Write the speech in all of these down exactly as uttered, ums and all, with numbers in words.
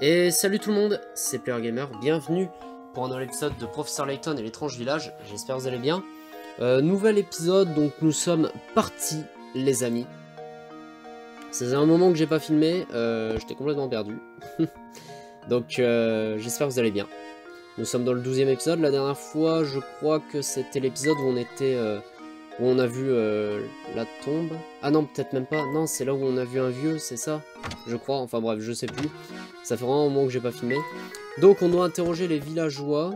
Et salut tout le monde, c'est Player Gamer, bienvenue pour un nouvel épisode de Professeur Layton et l'étrange village, j'espère que vous allez bien. Euh, nouvel épisode, donc nous sommes partis les amis. C'est un moment que j'ai pas filmé, euh, j'étais complètement perdu. Donc euh, j'espère que vous allez bien. Nous sommes dans le douzième épisode, la dernière fois je crois que c'était l'épisode où on était... Euh, où on a vu euh, la tombe. Ah non, peut-être même pas. Non, c'est là où on a vu un vieux, c'est ça? Je crois. Enfin bref, je sais plus. Ça fait vraiment un moment que j'ai pas filmé. Donc on doit interroger les villageois.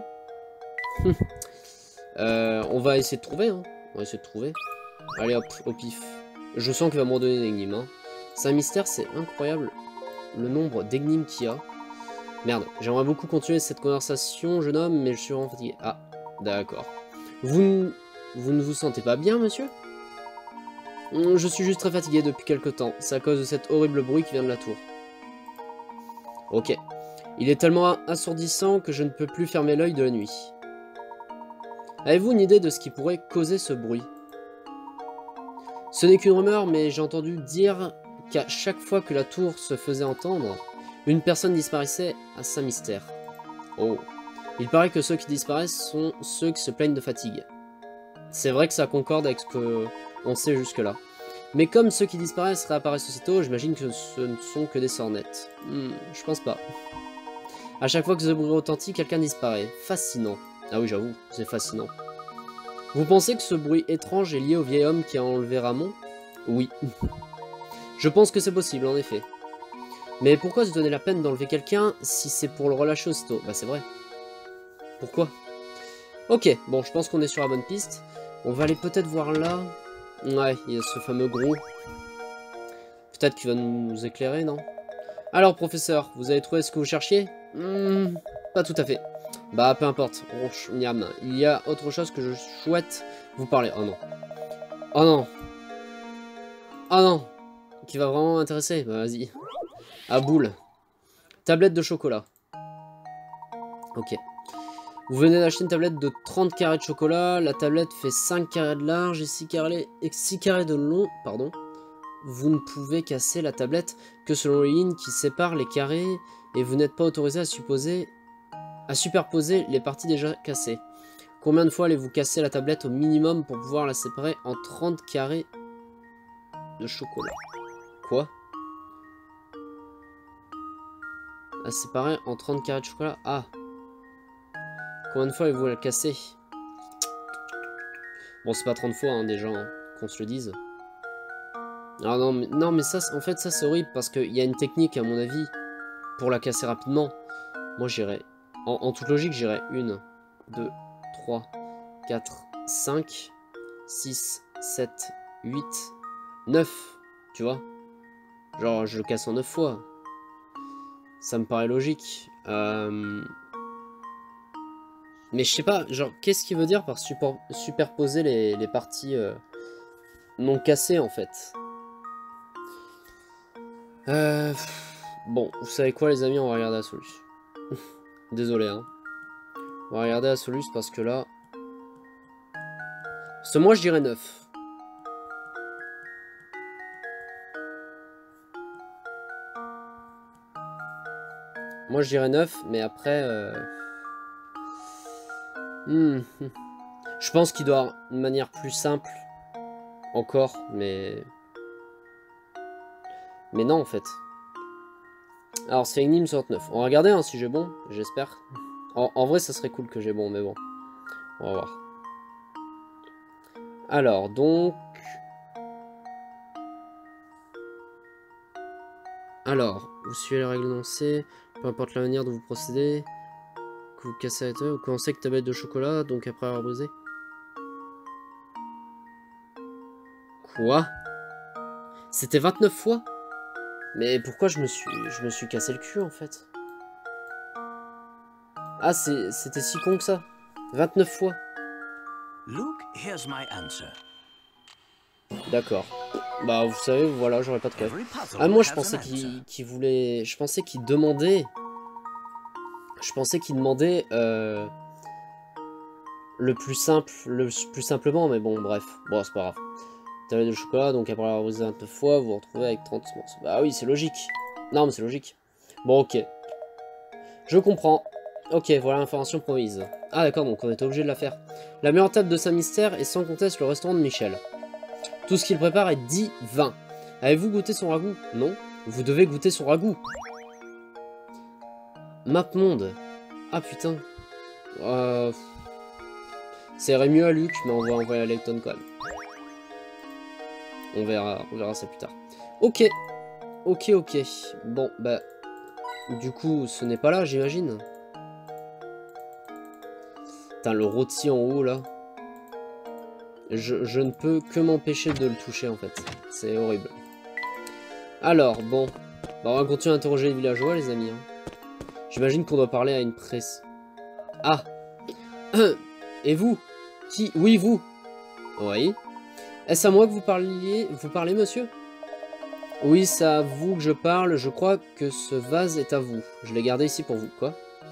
euh, on va essayer de trouver. Hein. On va essayer de trouver. Allez hop, au pif. Je sens qu'il va me donner une énigme. Hein. C'est un mystère, c'est incroyable le nombre d'énigmes qu'il y a. Merde, j'aimerais beaucoup continuer cette conversation, jeune homme, mais je suis vraiment fatigué. Ah, d'accord. Vous... Vous ne vous sentez pas bien, monsieur? Je suis juste très fatigué depuis quelque temps. C'est à cause de cet horrible bruit qui vient de la tour. Ok. Il est tellement assourdissant que je ne peux plus fermer l'œil de la nuit. Avez-vous une idée de ce qui pourrait causer ce bruit? Ce n'est qu'une rumeur, mais j'ai entendu dire qu'à chaque fois que la tour se faisait entendre, une personne disparaissait à Saint-Mystère. Oh. Il paraît que ceux qui disparaissent sont ceux qui se plaignent de fatigue. C'est vrai que ça concorde avec ce qu'on sait jusque-là. Mais comme ceux qui disparaissent réapparaissent aussitôt, j'imagine que ce ne sont que des sornettes. Hmm, je pense pas. À chaque fois que ce bruit retentit, quelqu'un disparaît. Fascinant. Ah oui, j'avoue, c'est fascinant. Vous pensez que ce bruit étrange est lié au vieil homme qui a enlevé Ramon? Oui. Je pense que c'est possible, en effet. Mais pourquoi se donner la peine d'enlever quelqu'un si c'est pour le relâcher aussitôt? Bah c'est vrai. Pourquoi? Ok, bon, je pense qu'on est sur la bonne piste. On va aller peut-être voir là. Ouais, il y a ce fameux gros. Peut-être qu'il va nous éclairer, non? Alors, professeur, vous avez trouvé ce que vous cherchiez? hmm, Pas tout à fait. Bah, peu importe. Miam. Il y a autre chose que je souhaite vous parler. Oh non. Oh non. Oh non. Qui va vraiment m'intéresser? Bah, vas-y. À boule. Tablette de chocolat. Ok. Vous venez d'acheter une tablette de trente carrés de chocolat. La tablette fait cinq carrés de large et six carrés, et six carrés de long. Pardon. Vous ne pouvez casser la tablette que selon les lignes qui séparent les carrés et vous n'êtes pas autorisé à, supposer, à superposer les parties déjà cassées. Combien de fois allez-vous casser la tablette au minimum pour pouvoir la séparer en trente carrés de chocolat? Quoi? La séparer en trente carrés de chocolat? Ah. Combien de fois allez-vous la casser? Bon, c'est pas trente fois, hein, déjà, hein, qu'on se le dise. Ah non, mais, non, mais ça, en fait, ça c'est horrible parce qu'il y a une technique, à mon avis, pour la casser rapidement. Moi, j'irais, en, en toute logique, j'irais une, deux, trois, quatre, cinq, six, sept, huit, neuf, tu vois. Genre, je le casse en neuf fois. Ça me paraît logique. Euh... Mais je sais pas, genre, qu'est-ce qu'il veut dire par super, superposer les, les parties euh, non cassées, en fait? Euh... Bon, vous savez quoi, les amis, on va regarder la solution. Désolé, hein. On va regarder la solution parce que là... Ce moi, je dirais neuf. Moi, je dirais neuf, mais après... Euh... Hmm. Je pense qu'il doit avoir une manière plus simple. Encore, mais... Mais non, en fait. Alors, c'est Enigme soixante-neuf. On va regarder hein, si j'ai bon, j'espère. En, en vrai, ça serait cool que j'ai bon, mais bon. On va voir. Alors, donc... Alors, vous suivez les règles énoncées, peu importe la manière dont vous procédez, que vous cassez la tête, vous commencez avec tablette de chocolat, donc après avoir brisé. Quoi? C'était vingt-neuf fois? Mais pourquoi je me suis je me suis cassé le cul en fait? Ah, c'était si con que ça? vingt-neuf fois? Luke, here's my answer. D'accord. Bah vous savez, voilà, j'aurais pas trouvé. Ah moi je pensais qu'il qu'il voulait... Je pensais qu'il demandait... Je pensais qu'il demandait... Euh... Le plus simple, le plus simplement, mais bon, bref. Bon, c'est pas grave. Tablette de chocolat, donc après avoir brisé vingt-neuf fois, vous vous retrouvez avec trente morceaux. Bah oui, c'est logique. Non, mais c'est logique. Bon, ok. Je comprends. Ok, voilà l'information promise. Ah d'accord, donc on était obligé de la faire. La meilleure table de Saint-Mystère est sans conteste le restaurant de Michel. Tout ce qu'il prépare est divin. Avez-vous goûté son ragoût? Non. Vous devez goûter son ragoût. Mapmonde. Ah putain. Euh... Ça irait mieux à Luc, mais on va envoyer à Layton quand même. On verra, on verra ça plus tard. Ok. Ok, ok. Bon, bah... Du coup, ce n'est pas là, j'imagine. Putain, le rôti en haut, là. Je, je ne peux que m'empêcher de le toucher, en fait. C'est horrible. Alors, bon. Bah, on va continuer à interroger les villageois, les amis. Hein. J'imagine qu'on doit parler à une presse. Ah. Et vous? Qui? Oui, vous. Oui. Est-ce à moi que vous parliez, vous parlez, monsieur? Oui, c'est à vous que je parle. Je crois que ce vase est à vous. Je l'ai gardé ici pour vous. Quoi?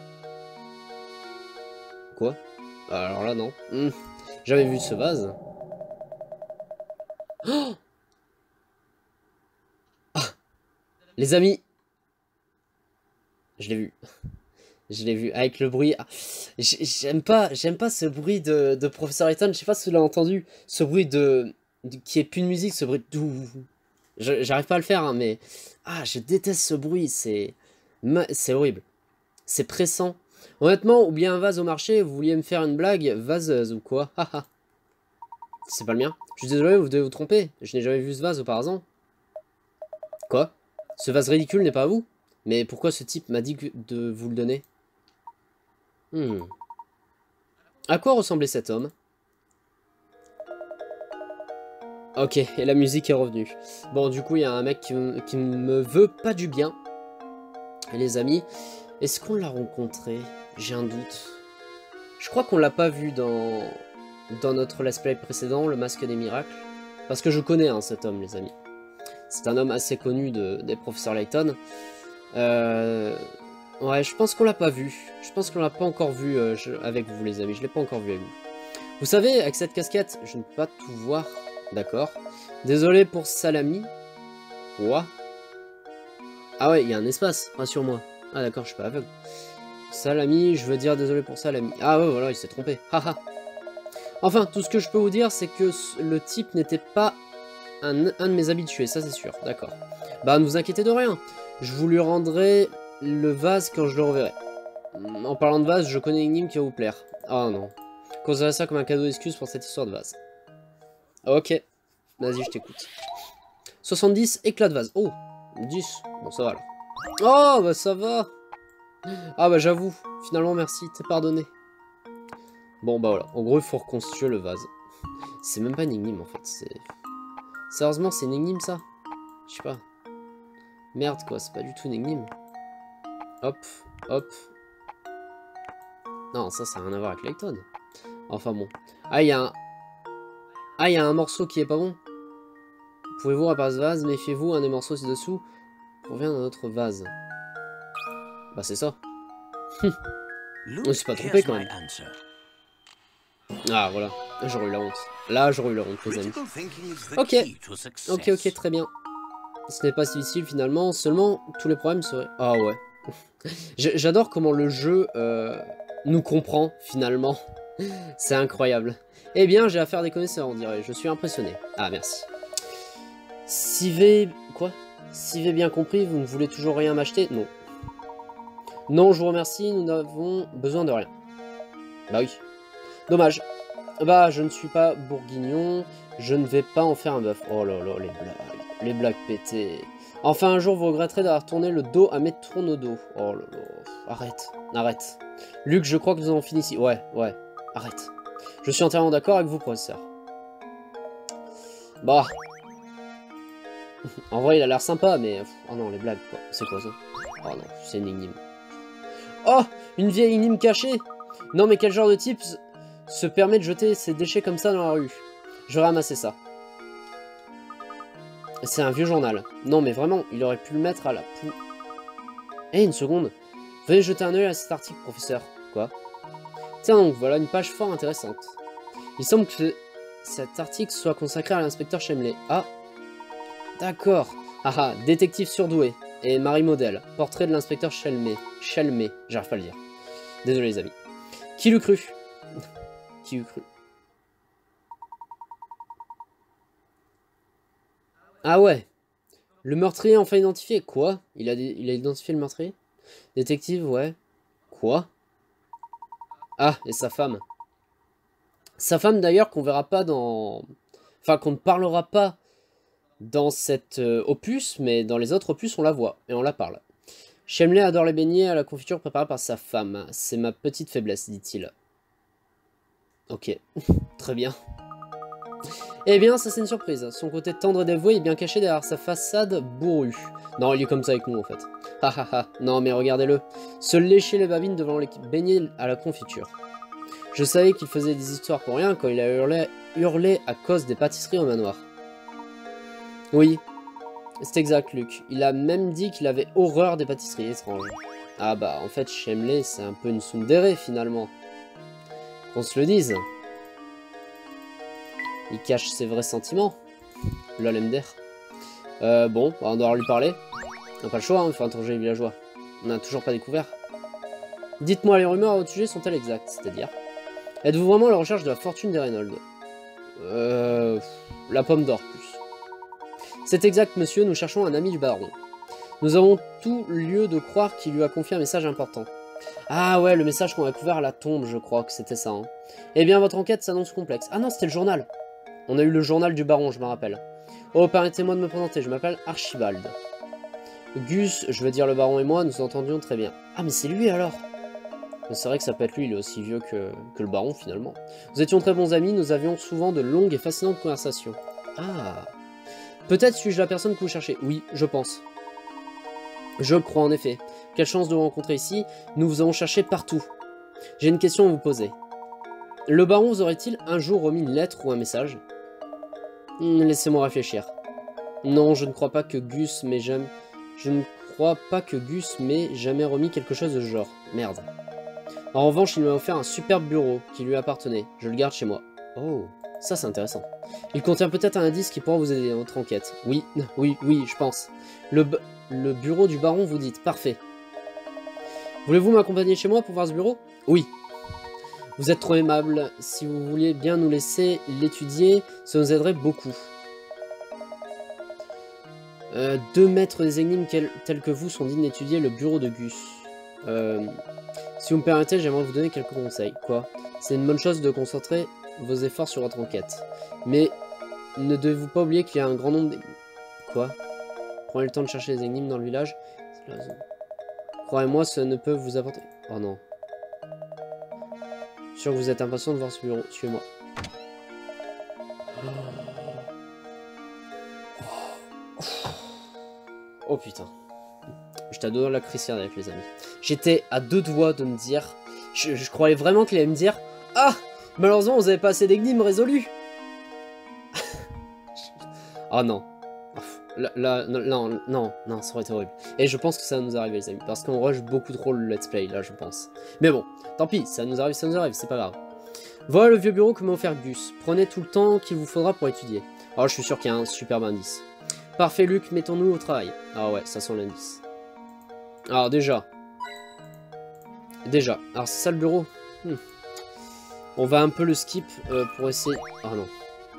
Quoi? Alors là, non. Mmh. J'avais vu ce vase. Oh, ah, les amis. Je l'ai vu. Je l'ai vu avec le bruit. Ah, j'aime pas, j'aime pas ce bruit de, de Professeur Layton. Je sais pas si vous l'avez entendu. Ce bruit de, de qui est plus de musique, ce bruit de... J'arrive pas à le faire, hein, mais... Ah, je déteste ce bruit, c'est... C'est horrible. C'est pressant. Honnêtement, oubliez un vase au marché, vous vouliez me faire une blague vaseuse ou quoi? Haha. C'est pas le mien. Je suis désolé, vous devez vous tromper. Je n'ai jamais vu ce vase auparavant. Quoi? Ce vase ridicule n'est pas à vous? Mais pourquoi ce type m'a dit de vous le donner? Hmm. À quoi ressemblait cet homme? Ok, et la musique est revenue. Bon, du coup, il y a un mec qui, qui me veut pas du bien. Et les amis, est-ce qu'on l'a rencontré? J'ai un doute. Je crois qu'on l'a pas vu dans, dans notre let's play précédent, le masque des miracles. Parce que je connais hein, cet homme, les amis. C'est un homme assez connu de, des professeurs Layton. Euh... Ouais, je pense qu'on l'a pas vu. Je pense qu'on l'a pas encore vu euh, je, avec vous, les amis. Je l'ai pas encore vu avec vous. Vous savez, avec cette casquette, je ne peux pas tout voir. D'accord. Désolé pour Salami. Quoi? Ah ouais, il y a un espace, rassure-moi. Ah d'accord, je suis pas aveugle. Salami, je veux dire désolé pour Salami. Ah ouais, voilà, il s'est trompé. Haha. Enfin, tout ce que je peux vous dire, c'est que le type n'était pas un, un de mes habitués, ça c'est sûr. D'accord. Bah, ne vous inquiétez de rien. Je vous lui rendrai le vase quand je le reverrai. En parlant de vase, je connais une énigme qui va vous plaire. Ah non. Considérez ça comme un cadeau d'excuse pour cette histoire de vase. Ok, vas-y, je t'écoute. soixante-dix, éclat de vase. Oh, dix. Bon, ça va là. Oh, bah ça va. Ah bah j'avoue, finalement merci, t'es pardonné. Bon bah voilà, en gros il faut reconstituer le vase. C'est même pas une énigme en fait, c'est... Sérieusement, c'est une énigme ça? Je sais pas. Merde quoi, c'est pas du tout une énigme. Hop, hop. Non, ça, ça n'a rien à voir avec Layton. Enfin bon. Ah, il y a un... Ah, il y a un morceau qui est pas bon. Pouvez-vous réparer ce vase? Méfiez-vous, un des morceaux ci-dessous provient d'un autre vase. Bah, c'est ça. On s'est pas trompé, quand même. Ah, voilà. J'aurais eu la honte. Là, j'aurais eu la honte, les amis. Ok. Ok, ok, très bien. Ce n'est pas si difficile, finalement. Seulement, tous les problèmes seraient... Ah, ouais. J'adore comment le jeu euh, nous comprend, finalement. C'est incroyable. Eh bien, j'ai affaire à des connaisseurs, on dirait. Je suis impressionné. Ah, merci. Si j'ai... Quoi? Si j'ai bien compris, vous ne voulez toujours rien m'acheter? Non. Non, je vous remercie, nous n'avons besoin de rien. Bah oui. Dommage. Bah, je ne suis pas bourguignon, je ne vais pas en faire un bœuf. Oh là là, les blagues. Les blagues pétées. Enfin, un jour, vous regretterez d'avoir tourné le dos à mes tourneaux. Oh là là. Arrête. Arrête. Luc, je crois que nous avons fini ici. Ouais, ouais. Arrête. Je suis entièrement d'accord avec vous, professeur. Bah. En vrai, il a l'air sympa, mais... Oh non, les blagues, quoi. C'est quoi, ça? Oh non, c'est une énigme. Oh! Une vieille énigme cachée! Non, mais quel genre de type se permet de jeter ses déchets comme ça dans la rue? Je vais ramasser ça. C'est un vieux journal. Non, mais vraiment, il aurait pu le mettre à la poule. Eh, une seconde. Veuillez jeter un œil à cet article, professeur. Quoi? Tiens donc, voilà une page fort intéressante. Il semble que cet article soit consacré à l'inspecteur Chemley. Ah. D'accord. Ah ah, détective surdoué. et Marie Modèle. Portrait de l'inspecteur Chelmé. Chelmé, j'arrive pas à le dire. Désolé les amis. Qui l'eût cru? Qui l'eût cru? Ah ouais. Le meurtrier enfin identifié. Quoi? Il a, il a identifié le meurtrier? Détective, ouais. Quoi? Ah, et sa femme. Sa femme d'ailleurs qu'on verra pas dans... Enfin, qu'on ne parlera pas dans cet euh, opus, mais dans les autres opus, on la voit et on la parle. Chemley adore les beignets à la confiture préparée par sa femme. C'est ma petite faiblesse, dit-il. Ok, très bien. Eh bien, ça c'est une surprise. Son côté tendre et dévoué est bien caché derrière sa façade bourrue. Non, il est comme ça avec nous en fait. Ha ha ha, non mais regardez-le. Se lécher les babines devant les beignets à la confiture. Je savais qu'il faisait des histoires pour rien quand il a hurlé, hurlé à cause des pâtisseries au manoir. Oui, c'est exact, Luc. Il a même dit qu'il avait horreur des pâtisseries étranges. Ah bah, en fait, Chemley, c'est un peu une tsundere, finalement. Qu'on se le dise. Il cache ses vrais sentiments. Lol M D R. Euh, bon, on doit lui parler. On n'a pas le choix, hein, il faut interroger les villageois. On n'a toujours pas découvert. Dites-moi, les rumeurs à votre sujet sont-elles exactes? C'est-à-dire? Êtes-vous vraiment à la recherche de la fortune des Reynolds? Euh... La pomme d'or, plus. C'est exact, monsieur, nous cherchons un ami du baron. Nous avons tout lieu de croire qu'il lui a confié un message important. Ah ouais, le message qu'on a couvert à la tombe, je crois que c'était ça. Hein. Eh bien, votre enquête s'annonce complexe. Ah non, c'était le journal. On a eu le journal du baron, je me rappelle. Oh, permettez-moi de me présenter, je m'appelle Archibald. Gus, je veux dire le baron et moi, nous entendions très bien. Ah, mais c'est lui alors. C'est vrai que ça peut être lui, il est aussi vieux que, que le baron finalement. Nous étions très bons amis, nous avions souvent de longues et fascinantes conversations. Ah. Peut-être suis-je la personne que vous cherchez. Oui, je pense. Je crois en effet. Quelle chance de vous rencontrer ici. Nous vous avons cherché partout. J'ai une question à vous poser. Le baron vous aurait-il un jour remis une lettre ou un message? Laissez-moi réfléchir. Non, je ne crois pas que Gus m'ait jamais... Je ne crois pas que Gus m'ait jamais remis quelque chose de ce genre. Merde. En revanche, il m'a offert un superbe bureau qui lui appartenait. Je le garde chez moi. Oh, ça c'est intéressant. Il contient peut-être un indice qui pourra vous aider dans votre enquête. Oui, oui, oui, je pense. Le, le bureau du baron, vous dites. Parfait. Voulez-vous m'accompagner chez moi pour voir ce bureau? Oui. Vous êtes trop aimable. Si vous vouliez bien nous laisser l'étudier, ça nous aiderait beaucoup. Euh, deux maîtres des énigmes tels que vous sont dignes d'étudier le bureau de Gus. Euh, si vous me permettez, j'aimerais vous donner quelques conseils. Quoi? C'est une bonne chose de concentrer vos efforts sur votre enquête. Mais ne devez-vous pas oublier qu'il y a un grand nombre d'énigmes. Quoi? Prenez le temps de chercher les énigmes dans le village. Croyez-moi, ça ne peut vous apporter... Oh non. Je suis sûr que vous êtes impatient de voir ce bureau. Suivez-moi. Oh putain. J'étais à deux doigts de la crise cardiaque, les amis. J'étais à deux doigts de me dire... Je, je croyais vraiment qu'il allait me dire... Ah! Malheureusement, vous avez pas assez d'énigmes résolues. Oh non. Là, là, non, non, non, ça aurait été horrible. Et je pense que ça va nous arriver, les amis. Parce qu'on rush beaucoup trop le let's play, là, je pense. Mais bon, tant pis, ça nous arrive, ça nous arrive, c'est pas grave. Voilà le vieux bureau que m'a offert Gus. Prenez tout le temps qu'il vous faudra pour étudier. Alors, je suis sûr qu'il y a un superbe indice. Parfait, Luc, mettons-nous au travail. Ah ouais, ça sent l'indice. Alors, déjà. Déjà. Alors, c'est ça le bureau. hmm. On va un peu le skip euh, pour essayer... Oh non.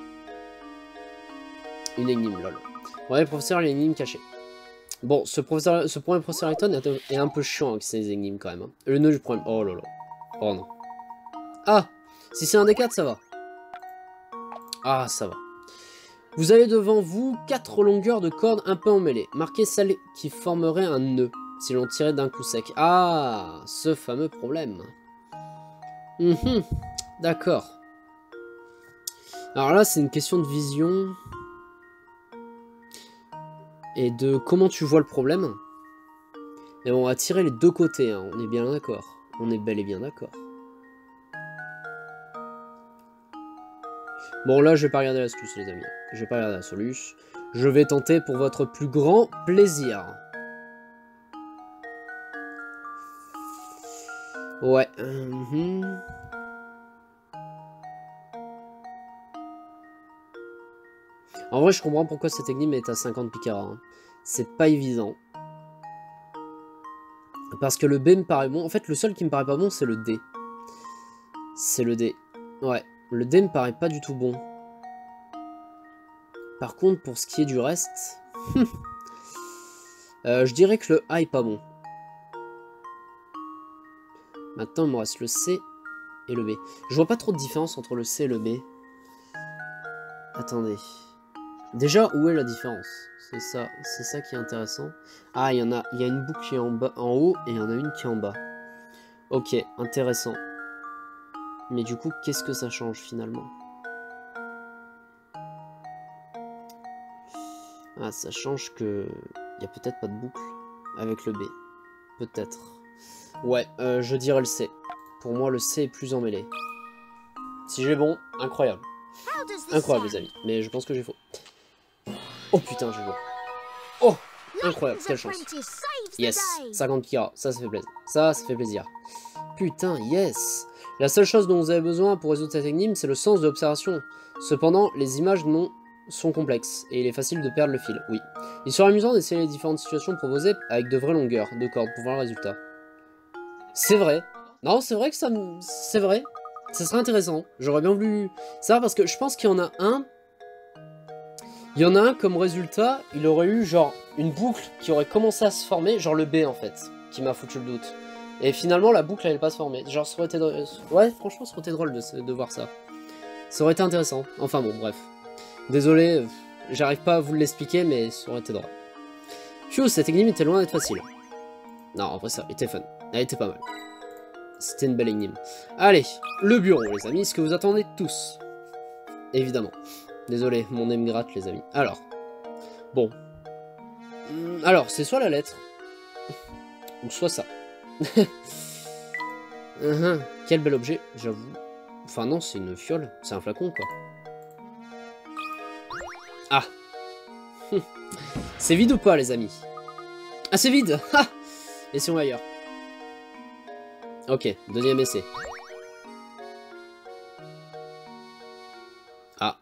Une énigme, lol. Ouais, professeur, il y a une énigme cachée. Bon, ce, professeur, ce premier professeur Layton est, est un peu chiant avec ses énigmes quand même. Hein. Le nœud du problème. Oh là là. Oh non. Ah! Si c'est un des quatre, ça va. Ah, ça va. Vous avez devant vous quatre longueurs de cordes un peu emmêlées. Marquez celle qui formerait un nœud, si l'on tirait d'un coup sec. Ah! Ce fameux problème. Mmh, d'accord. Alors là, c'est une question de vision... Et de comment tu vois le problème. Et on va tirer les deux côtés, hein. On est bien d'accord. On est bel et bien d'accord. Bon, là, je vais pas regarder l'astuce, les amis. Je vais pas regarder la soluce. Je vais tenter pour votre plus grand plaisir. Ouais. Mm-hmm. En vrai, je comprends pourquoi cette énigme est à cinquante picaras. Hein. C'est pas évident. Parce que le B me paraît bon. En fait, le seul qui me paraît pas bon, c'est le D. C'est le D. Ouais, le D me paraît pas du tout bon. Par contre, pour ce qui est du reste... euh, je dirais que le A est pas bon. Maintenant, il me reste le C et le B. Je vois pas trop de différence entre le C et le B. Attendez. Déjà, où est la différence? C'est ça, c'est ça qui est intéressant. Ah, il y en a, il y a une boucle qui est en bas, en haut, et il y en a une qui est en bas. Ok, intéressant. Mais du coup, qu'est-ce que ça change finalement? Ah, ça change que il y a peut-être pas de boucle avec le B. Peut-être. Ouais, euh, je dirais le C. Pour moi, le C est plus emmêlé. Si j'ai bon, incroyable. Incroyable, les amis. Mais je pense que j'ai faux. Oh putain, j'ai bon. Oh, incroyable, quelle chance. Yes, cinquante kira, ça, ça fait plaisir. Ça, ça fait plaisir. Putain, yes. La seule chose dont vous avez besoin pour résoudre cette énigme, c'est le sens de l'observation. Cependant, les images non sont complexes, et il est facile de perdre le fil, oui. Il sera amusant d'essayer les différentes situations proposées avec de vraies longueurs de cordes pour voir le résultat. C'est vrai. Non, c'est vrai que ça me... C'est vrai. Ça serait intéressant. J'aurais bien voulu ça, parce que je pense qu'il y en a un... Il y en a un, comme résultat, il aurait eu genre une boucle qui aurait commencé à se former, genre le B en fait, qui m'a foutu le doute. Et finalement, la boucle, elle n'est pas se former. Genre, ça aurait été... Ouais, franchement, ça aurait été drôle de, de voir ça. Ça aurait été intéressant. Enfin bon, bref. Désolé, euh, j'arrive pas à vous l'expliquer, mais ça aurait été drôle. Phew, cette énigme était loin d'être facile. Non, en vrai, ça était fun. Elle était pas mal. C'était une belle énigme. Allez, le bureau, les amis, ce que vous attendez tous. Évidemment. Désolé, mon nez me gratte, les amis. Alors. Bon. Alors, c'est soit la lettre, ou soit ça. uh-huh. Quel bel objet, j'avoue. Enfin non, c'est une fiole. C'est un flacon, quoi. Ah. C'est vide ou pas, les amis? Ah, c'est vide. Ah. Et si on va ailleurs? Ok, deuxième essai. Ah.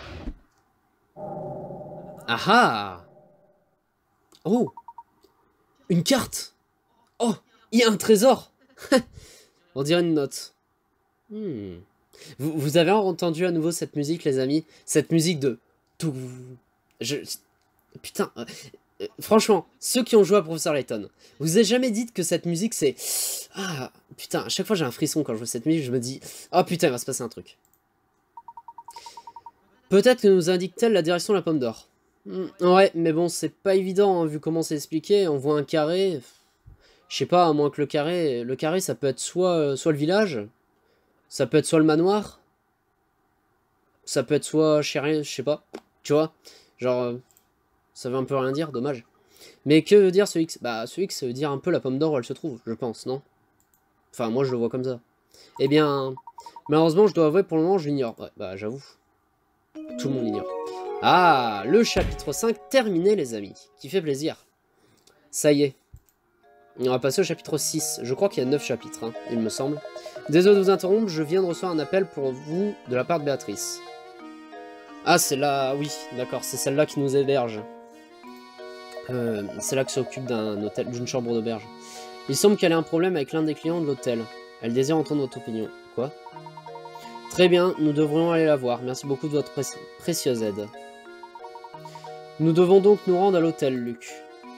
Ah ah. Oh. Une carte. Oh, il y a un trésor. On dirait une note. Hmm. Vous, vous avez entendu à nouveau cette musique, les amis? Cette musique de... Je... Putain... Euh, euh, franchement, ceux qui ont joué à Professeur Layton, vous avez jamais dit que cette musique, c'est... Ah, putain, à chaque fois j'ai un frisson quand je vois cette musique, je me dis... Oh putain, il va se passer un truc. Peut-être que nous indique-t-elle la direction de la pomme d'or. Hmm, ouais, mais bon, c'est pas évident, hein, vu comment c'est expliqué. On voit un carré... Je sais pas, à moins que le carré... Le carré, ça peut être soit, euh, soit le village, ça peut être soit le manoir, ça peut être soit chez rien, je sais pas. Tu vois, genre, euh, ça veut un peu rien dire, dommage. Mais que veut dire ce X? Bah, ce X, ça veut dire un peu la pomme d'or où elle se trouve, je pense, non? Enfin, moi, je le vois comme ça. Eh bien, malheureusement, je dois avouer, pour le moment, je l'ignore. Ouais, bah, j'avoue. Tout le monde l'ignore. Ah, le chapitre cinq terminé, les amis. Qui fait plaisir. Ça y est. On va passer au chapitre six. Je crois qu'il y a neuf chapitres, hein, il me semble. Désolé de vous interrompre, je viens de recevoir un appel pour vous de la part de Béatrice. Ah, c'est là... Oui, d'accord, c'est celle-là qui nous héberge. Euh, c'est là qui s'occupe d'un hôtel, d'une chambre d'auberge. Il semble qu'elle ait un problème avec l'un des clients de l'hôtel. Elle désire entendre votre opinion. Quoi? Très bien, nous devrions aller la voir. Merci beaucoup de votre pré précieuse aide. Nous devons donc nous rendre à l'hôtel, Luc.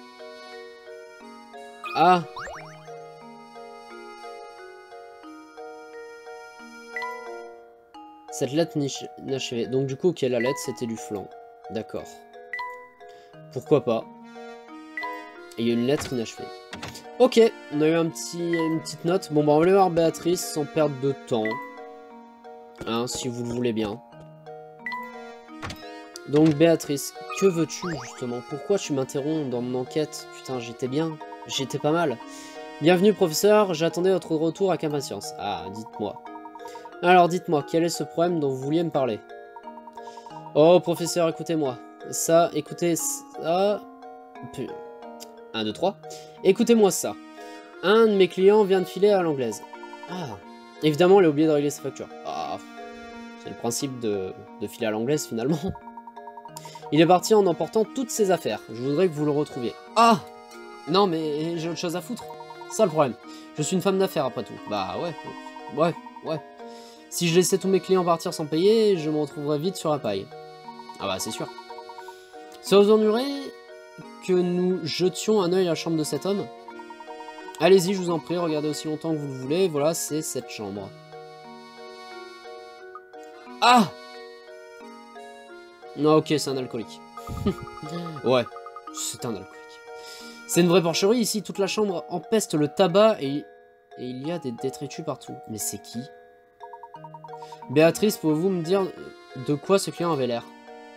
Ah! Cette lettre inachevée. Donc du coup, ok, la lettre, c'était du flan. D'accord. Pourquoi pas. Et il y a une lettre inachevée. Ok, on a eu un petit, une petite note. Bon, bah on va aller voir Béatrice sans perdre de temps. Hein, si vous le voulez bien. Donc Béatrice, que veux-tu justement? Pourquoi tu m'interromps dans mon enquête? Putain, j'étais bien. J'étais pas mal. Bienvenue, professeur. J'attendais votre retour avec impatience. Ah, dites-moi. Alors, dites-moi, quel est ce problème dont vous vouliez me parler? Oh, professeur, écoutez-moi. Ça, écoutez ça... un, deux, trois. Écoutez-moi ça. Un de mes clients vient de filer à l'anglaise. Ah. Évidemment, il a oublié de régler sa facture. Ah. C'est le principe de, de filer à l'anglaise, finalement. Il est parti en emportant toutes ses affaires. Je voudrais que vous le retrouviez. Ah. Non, mais j'ai autre chose à foutre. ça le problème. Je suis une femme d'affaires après tout. Bah ouais, ouais, ouais. Si je laissais tous mes clients partir sans payer, je me retrouverais vite sur la paille. Ah bah c'est sûr. Ça vous ennuierait que nous jetions un œil à la chambre de cet homme? Allez-y, je vous en prie, regardez aussi longtemps que vous le voulez. Voilà, c'est cette chambre. Ah! Non, ok, c'est un alcoolique. Ouais, c'est un alcoolique. C'est une vraie porcherie ici, toute la chambre empeste le tabac et, et il y a des détritus partout. Mais c'est qui? Béatrice, pouvez-vous me dire de quoi ce client avait l'air?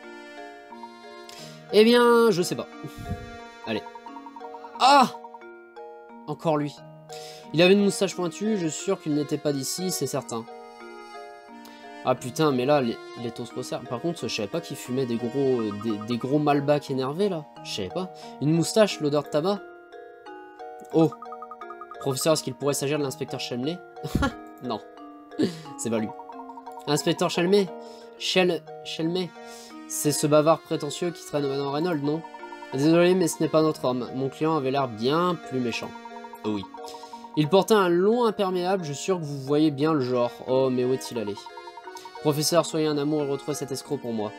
Eh bien, je sais pas. Allez. Ah! Encore lui. Il avait une moustache pointue, je suis sûr qu'il n'était pas d'ici, c'est certain. Ah putain, mais là, les, les toastposters... Par contre, je savais pas qu'il fumait des gros des, des gros Malbec énervés, là. Je savais pas. Une moustache, l'odeur de tabac. Oh. Professeur, est-ce qu'il pourrait s'agir de l'inspecteur Chelmley? Non. C'est pas lui. Inspecteur Chelmley Chel... Chelmley C'est ce bavard prétentieux qui traîne dans Reynolds, non? Désolé, mais ce n'est pas notre homme. Mon client avait l'air bien plus méchant. Oh oui. Il portait un long imperméable, je suis sûr que vous voyez bien le genre. Oh, mais où est-il allé? Professeur, soyez un amour et retrouvez cet escroc pour moi.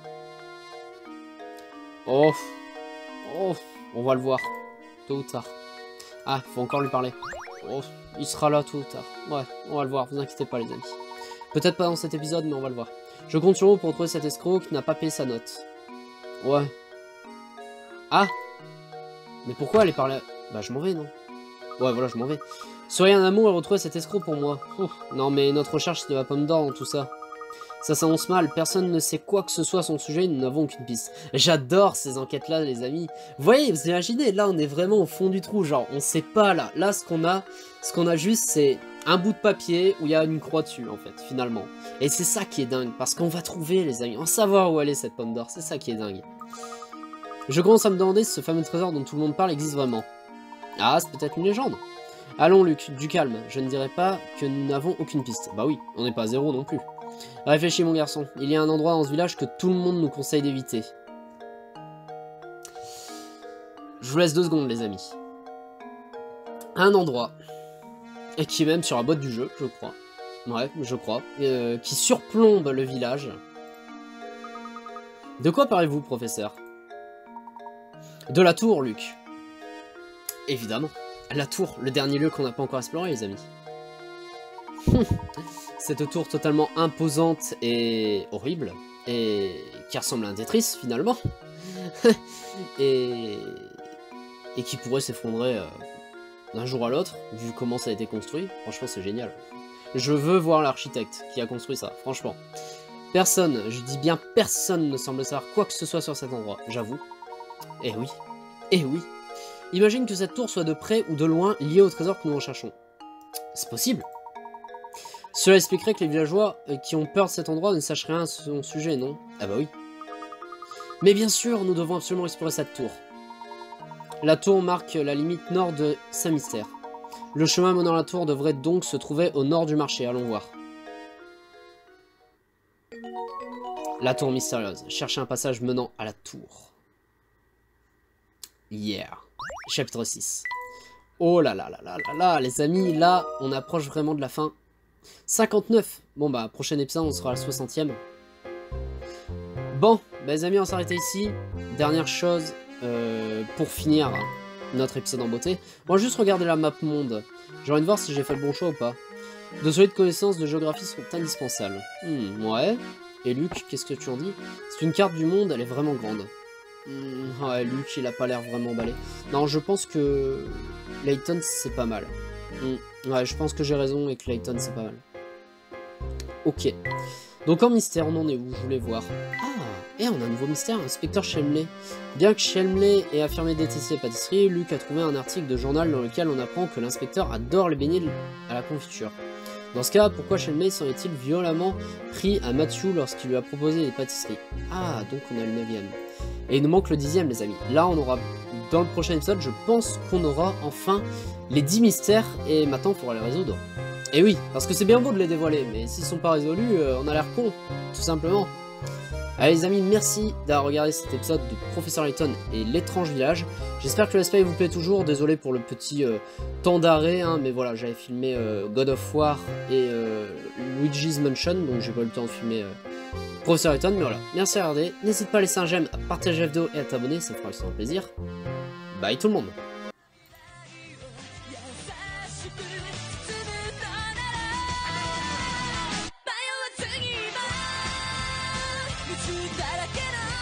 Oh. Oh. On va le voir. Tôt ou tard. Ah, il faut encore lui parler. Oh. Il sera là tôt ou tard. Ouais, on va le voir, vous inquiétez pas les amis. Peut-être pas dans cet épisode, mais on va le voir. Je compte sur vous pour retrouver cet escroc qui n'a pas payé sa note. Ouais. Ah. Mais pourquoi aller par là? Bah je m'en vais, non? Ouais, voilà, je m'en vais. Soyez un amour et retrouvez cet escroc pour moi. Ouh. Non mais notre recherche de la pomme d'or dans tout ça. Ça s'annonce mal, personne ne sait quoi que ce soit à son sujet, nous n'avons aucune piste. J'adore ces enquêtes-là, les amis. Vous voyez, vous imaginez, là on est vraiment au fond du trou, genre on sait pas là. Là ce qu'on a, ce qu'on a juste c'est un bout de papier où il y a une croix dessus en fait, finalement. Et c'est ça qui est dingue, parce qu'on va trouver les amis, on va savoir où elle est cette pomme d'or, c'est ça qui est dingue. Je commence à me demander si ce fameux trésor dont tout le monde parle existe vraiment. Ah, c'est peut-être une légende. Allons Luc, du calme, je ne dirais pas que nous n'avons aucune piste. Bah oui, on n'est pas à zéro non plus. Réfléchis mon garçon, il y a un endroit dans ce village que tout le monde nous conseille d'éviter. Je vous laisse deux secondes les amis. Un endroit, et qui est même sur la boîte du jeu, je crois. Ouais, je crois. Euh, qui surplombe le village. De quoi parlez-vous, professeur? De la tour, Luc. Évidemment. La tour, le dernier lieu qu'on n'a pas encore exploré, les amis. Cette tour totalement imposante et horrible, et qui ressemble à un Tetris, finalement. et... et qui pourrait s'effondrer euh, d'un jour à l'autre, vu comment ça a été construit. Franchement, c'est génial. Je veux voir l'architecte qui a construit ça, franchement. Personne, je dis bien personne ne semble savoir quoi que ce soit sur cet endroit, j'avoue. Eh oui, eh oui. Imagine que cette tour soit de près ou de loin liée au trésor que nous recherchons. C'est possible. Cela expliquerait que les villageois qui ont peur de cet endroit ne sachent rien à son sujet, non? Ah bah oui. Mais bien sûr, nous devons absolument explorer cette tour. La tour marque la limite nord de Saint-Mystère. Le chemin menant à la tour devrait donc se trouver au nord du marché, allons voir. La tour mystérieuse. Cherchez un passage menant à la tour. Yeah. Chapitre six. Oh là là là là là là, les amis, là, on approche vraiment de la fin. cinquante-neuf. Bon bah, prochain épisode, on sera à la soixantième. Bon, bah les amis, on s'arrêtait ici. Dernière chose, euh, pour finir notre épisode en beauté, on va juste regarder la map monde. J'ai envie de voir si j'ai fait le bon choix ou pas. De solides connaissances de géographie sont indispensables. Hmm, ouais. Et Luc, qu'est-ce que tu en dis? C'est une carte du monde, elle est vraiment grande. Hmm, ouais, Luc, il a pas l'air vraiment emballé. Non, je pense que Layton, c'est pas mal. Hmm, ouais, je pense que j'ai raison et que Layton, c'est pas mal. Ok. Donc en mystère, on en est où? Je voulais voir. Ah, et on a un nouveau mystère, inspecteur Chelmley. Bien que Chelmley ait affirmé détester les pâtisseries, Luc a trouvé un article de journal dans lequel on apprend que l'inspecteur adore les beignets à la confiture. Dans ce cas, pourquoi Chelmley serait-il violemment pris à Matthew lorsqu'il lui a proposé des pâtisseries? Ah, donc on a le neuvième. Et il nous manque le dixième, les amis. Là, on aura, dans le prochain épisode, je pense qu'on aura enfin les dix mystères, et maintenant, il faudra les résoudre. Et oui, parce que c'est bien beau de les dévoiler, mais s'ils sont pas résolus, euh, on a l'air con, tout simplement. Allez les amis, merci d'avoir regardé cet épisode de Professeur Layton et l'étrange village. J'espère que le let's play vous plaît toujours, désolé pour le petit euh, temps d'arrêt, hein, mais voilà, j'avais filmé euh, God of War et euh, Luigi's Mansion, donc j'ai pas eu le temps de filmer euh, Professeur Layton, mais voilà. Merci à regarder, n'hésite pas à laisser un j'aime, à partager la vidéo et à t'abonner, ça me fera extrêmement plaisir. Bye tout le monde. 「だらけの